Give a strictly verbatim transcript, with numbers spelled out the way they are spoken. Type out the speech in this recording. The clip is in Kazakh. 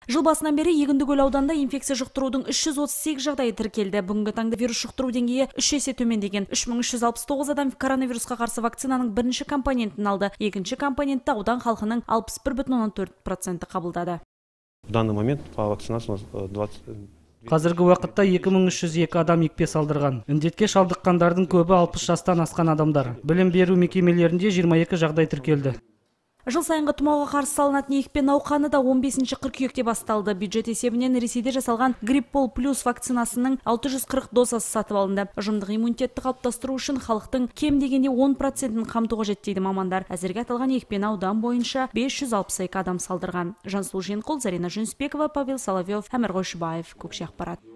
Жыл басынан бері Егіндікөл ауданында инфекция жұқтырудың үш жүз отыз сегіз жағдайы тіркелді. Бүгінгі таңда вирус жұқтыру деңгейі үш есе төмендеген. үш мың үш жүз алпыс тоғыз адам коронавирусқа қарсы вакцинаның бірінші компонентін алды. Екінші компонентті аудан халқының алпыс бір бүтін оннан төрт проценті қабылдады. В данный момент по вакцинации у нас двадцать... Қазіргі уақытта екі мың үш жүз екі адам екпе салдырған. Індетке шалдыққандардың көбі алпыс жастан асқан адамдар. Білім беру мекемелерінде жиырма екі жағдай тіркелді. Жыл сайынғы тұмауға қарсы салынатын екпе науқаны да он бесінші қыркүйекте басталды. Бюджет есебінен Ресейде жасалған Гриппол плюс вакцинасының алты жүз қырық дозасы сатып алынды. Ұжымдық иммунитетті қалыптастыру үшін халықтың кем дегенде он процентін қамтуға жетті дейді мамандар. Әзірге аталған екпені аудан бойынша бес жүз алпыс екі адам салдырған. Жансұлу Жиенқұл, Зарина Жүнісбекова, Павел Соловьев, Әмір Қойшыбаев, Көкше ақпарат.